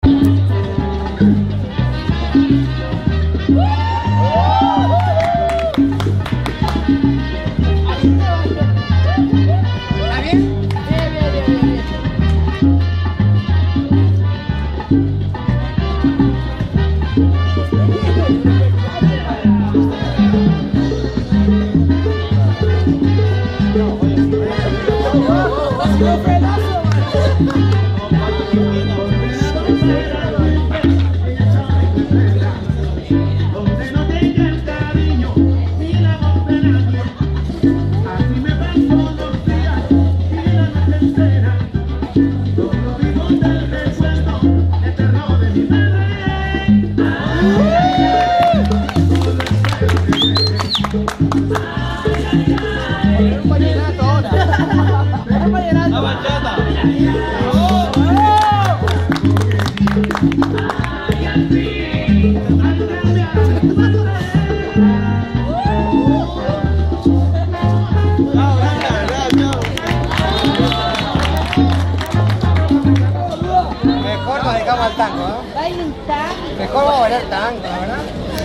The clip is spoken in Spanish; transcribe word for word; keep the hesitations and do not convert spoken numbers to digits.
Mejor nos dedicamos al tango, ¿no? Baila un tango. Mejor vamos a bailar tango, ¿verdad?